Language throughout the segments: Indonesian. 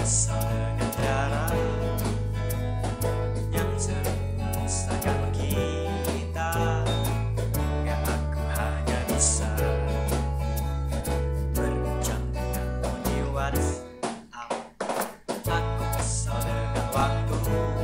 kesal dengan cara yang menyusahkan kita. Ya aku hanya bisa berbincang denganmu di WhatsApp. Aku kesal dengan waktu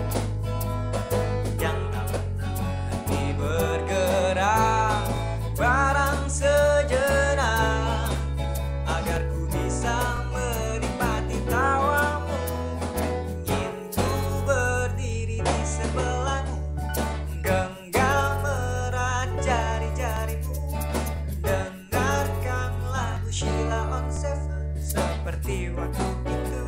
yang tak pernah berhenti bergerak. Barang sejenak agar ku bisa menikmati tawamu. Ingin ku berdiri di sebelahmu, genggam erat jari-jarimu, dengarkan lagu Sheila on 7 seperti waktu itu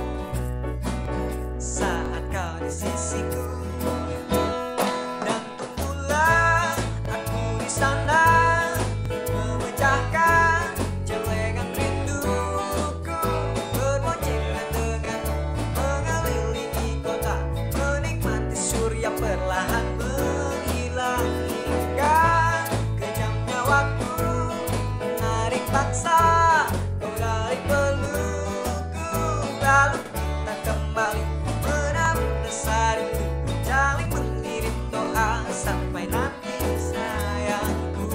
saat kau di sisiku. Dan tunggulah aku di sana memecahkan celengan rinduku, berboncengan denganmu mengelilingi kota, menikmati surya perlahan menghilang hingga kejamnya waktu menarik paksa kau dari pelukku. Lalu kita kembali menabur rasa rindu, saling mengirim doa sampai nanti sayangku.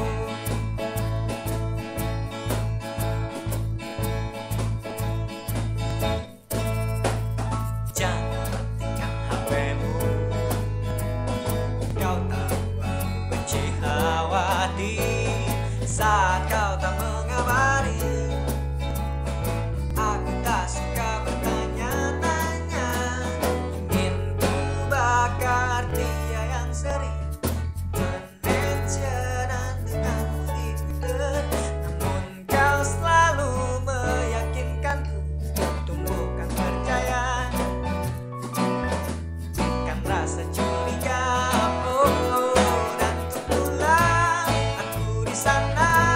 Jangan matikan HP-mu, kau tahu aku benci khawatir saat kau tak mengabari. Aku tak suka bertanya-tanya, ingin ku bakar dia yang sering menensionan denganmu di Twitter. Namun kau selalu meyakinkanku untuk tumbuhkan percaya, kan rasa curiga. Oh, dan tunggulah aku di sana